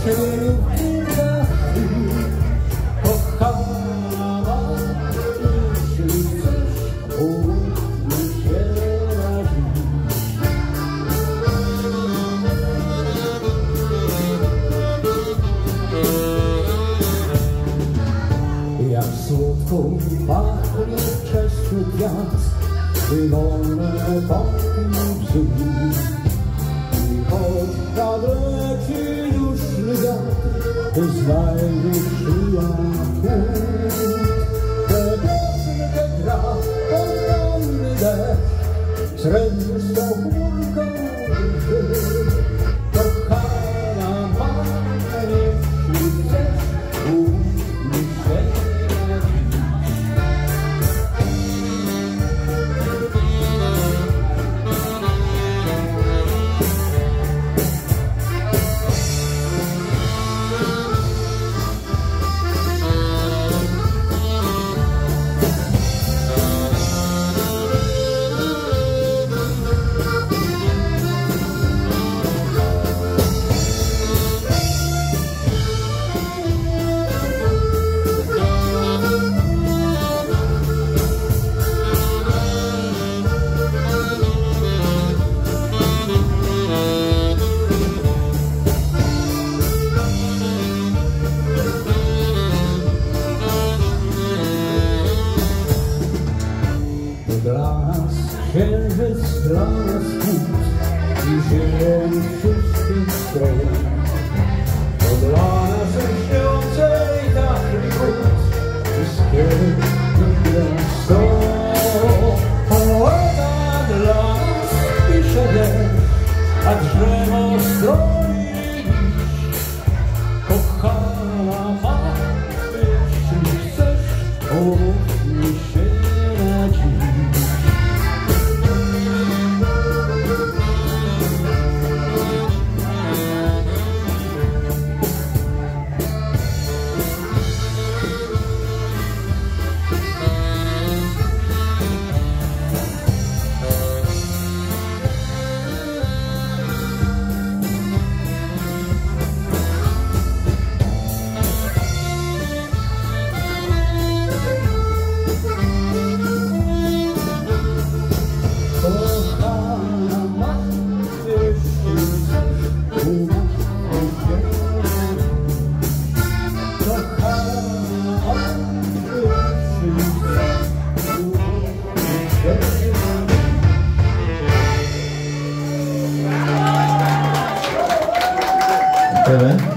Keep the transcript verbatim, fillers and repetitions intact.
Jak słodko pachnie wczesny kwiat, gdy wolne pachnie bzu. I choć nadleci duszny wiatr, to znajdziesz szlak. Tę piosenkę gra ogromny deszcz, srebrną chmurką drży. Kochana ma, jeśli chcesz, umóż się. Dla nas księżyc, dla nas płód i zieleń wszystkich stron. To dla nas lśniącej dachy wód i skiery gwiazd. Poeta dla nas pisze wiersz, a drzewo stroi liść. Kochana ma, jeśli chcesz, umów mi się na dziś. Kevin?